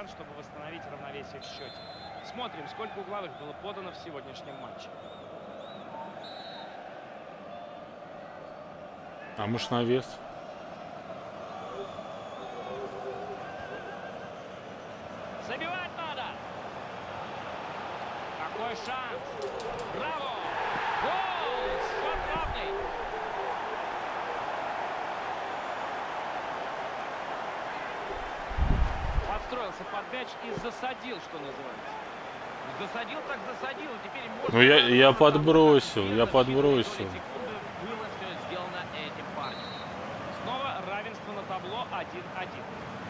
шанс, чтобы восстановить равновесие в счете. Смотрим, сколько угловых было подано в сегодняшнем матче. А может на вес? Забивать надо! Какой шанс! Браво! Гол! Счет равный! Подстроился под мяч и засадил, что называется. Засадил так засадил, теперь можно... Ну я подбросил, я подбросил. Было все сделано этим парнем. Снова равенство на табло 1-1.